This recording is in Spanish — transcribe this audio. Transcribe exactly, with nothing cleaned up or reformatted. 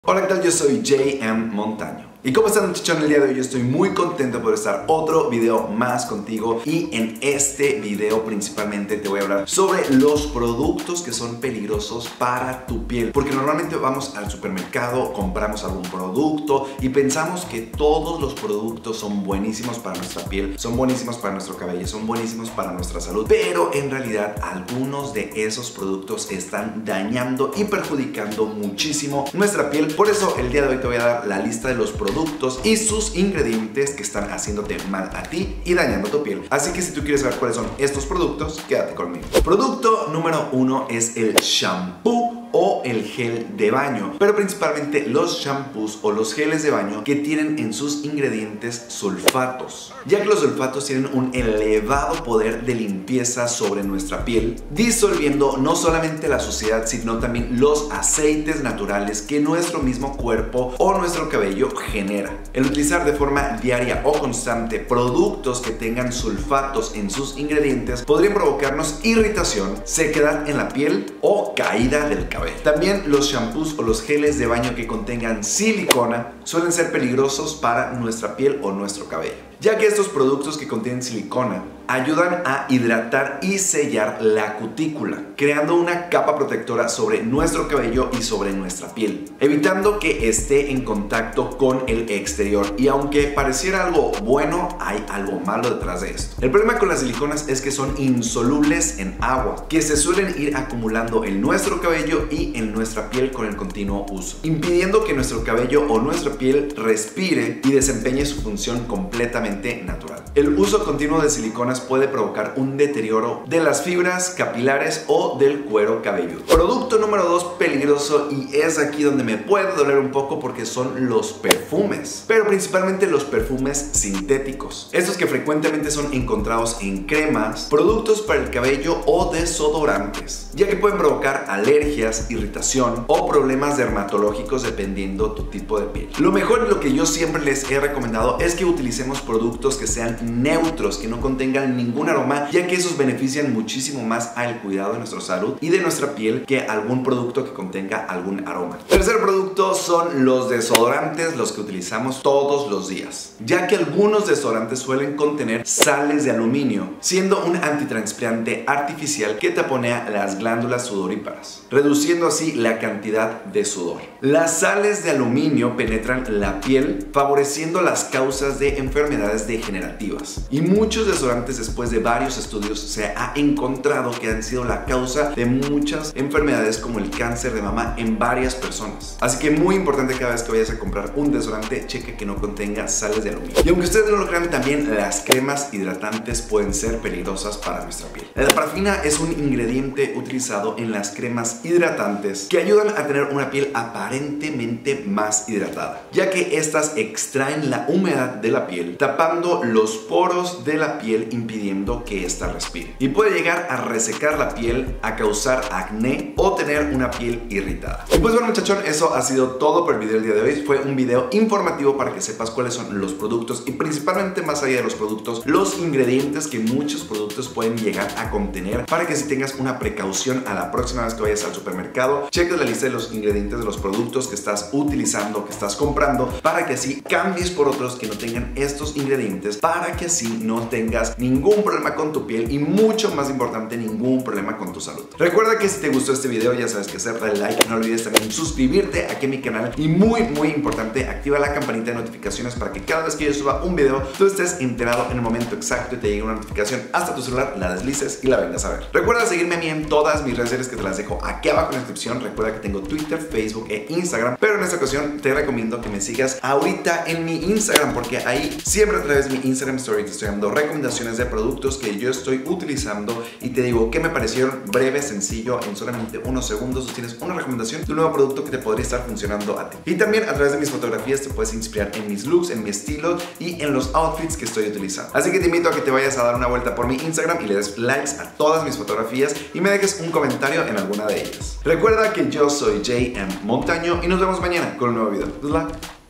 Hola, ¿qué tal? Yo soy J M Montaño. ¿Y cómo están, muchachos? En el día de hoy yo estoy muy contento por estar otro video más contigo. Y en este video principalmente te voy a hablar sobre los productos que son peligrosos para tu piel. Porque normalmente vamos al supermercado, compramos algún producto y pensamos que todos los productos son buenísimos para nuestra piel, son buenísimos para nuestro cabello, son buenísimos para nuestra salud. Pero en realidad algunos de esos productos están dañando y perjudicando muchísimo nuestra piel. Por eso el día de hoy te voy a dar la lista de los productos productos y sus ingredientes que están haciéndote mal a ti y dañando tu piel. Así que si tú quieres saber cuáles son estos productos, quédate conmigo. Producto número uno es el shampoo o el gel de baño, pero principalmente los shampoos o los geles de baño que tienen en sus ingredientes sulfatos, ya que los sulfatos tienen un elevado poder de limpieza sobre nuestra piel, disolviendo no solamente la suciedad, sino también los aceites naturales que nuestro mismo cuerpo o nuestro cabello genera. El utilizar de forma diaria o constante productos que tengan sulfatos en sus ingredientes podrían provocarnos irritación, sequedad en la piel o caída del cabello. También los shampoos o los geles de baño que contengan silicona suelen ser peligrosos para nuestra piel o nuestro cabello, ya que estos productos que contienen silicona ayudan a hidratar y sellar la cutícula, creando una capa protectora sobre nuestro cabello y sobre nuestra piel, evitando que esté en contacto con el exterior. Y aunque pareciera algo bueno, hay algo malo detrás de esto. El problema con las siliconas es que son insolubles en agua, que se suelen ir acumulando en nuestro cabello y en nuestra piel con el continuo uso, impidiendo que nuestro cabello o nuestra piel respire y desempeñe su función completamente natural. El uso continuo de siliconas puede provocar un deterioro de las fibras capilares o del cuero cabelludo. Producto número dos peligroso, y es aquí donde me puede doler un poco, porque son los perfumes, pero principalmente los perfumes sintéticos, estos que frecuentemente son encontrados en cremas, productos para el cabello o desodorantes, ya que pueden provocar alergias, irritación o problemas dermatológicos dependiendo tu tipo de piel. Lo mejor, lo que yo siempre les he recomendado, es que utilicemos productos que sean neutros, que no contengan ningún aroma, ya que esos benefician muchísimo más al cuidado de nuestra salud y de nuestra piel que algún producto que contenga algún aroma. Tercer producto son los desodorantes, los que utilizamos todos los días, ya que algunos desodorantes suelen contener sales de aluminio, siendo un antitranspirante artificial que taponea las glándulas sudoríparas, reduciendo así la cantidad de sudor. Las sales de aluminio penetran la piel, favoreciendo las causas de enfermedades degenerativas, y muchos desodorantes, después de varios estudios, se ha encontrado que han sido la causa de muchas enfermedades como el cáncer de mama en varias personas. Así que muy importante, cada vez que vayas a comprar un desodorante, cheque que no contenga sales de aluminio. Y aunque ustedes no lo crean, también las cremas hidratantes pueden ser peligrosas para nuestra piel. La parafina es un ingrediente utilizado en las cremas hidratantes que ayudan a tener una piel aparentemente más hidratada, ya que estas extraen la humedad de la piel, tapando los poros de la piel, impidiendo que ésta respire, y puede llegar a resecar la piel, a causar acné o tener una piel irritada. Y pues bueno, muchachón, eso ha sido todo por el video del día de hoy. Fue un video informativo para que sepas cuáles son los productos y, principalmente, más allá de los productos, los ingredientes que muchos productos pueden llegar a contener, para que si tengas una precaución a la próxima vez que vayas al supermercado, cheques la lista de los ingredientes de los productos que estás utilizando, que estás comprando, para que así cambies por otros que no tengan estos ingredientes, para que así no tengas ningún problema con tu piel y, mucho más importante, ningún problema con tu salud. Recuerda que si te gustó este video, ya sabes que hacer, dale like, no olvides también suscribirte aquí a mi canal, y muy muy importante, activa la campanita de notificaciones para que cada vez que yo suba un video tú estés enterado en el momento exacto y te llegue una notificación hasta tu celular, la deslices y la vengas a ver. Recuerda seguirme a mí en todas mis redes sociales, que te las dejo aquí abajo en la descripción. Recuerda que tengo Twitter, Facebook e Instagram, pero en esta ocasión te recomiendo que me sigas ahorita en mi Instagram, porque ahí siempre a través de mi Instagram Story te estoy dando recomendaciones de productos que yo estoy utilizando y te digo qué me parecieron, breve, sencillo, en solamente unos segundos tú tienes una recomendación de un nuevo producto que te podría estar funcionando a ti. Y también a través de mis fotografías te puedes inspirar en mis looks, en mi estilo y en los outfits que estoy utilizando. Así que te invito a que te vayas a dar una vuelta por mi Instagram y le des likes a todas mis fotografías y me dejes un comentario en alguna de ellas. Recuerda que yo soy J M Montaño y nos vemos mañana con un nuevo video. Good luck.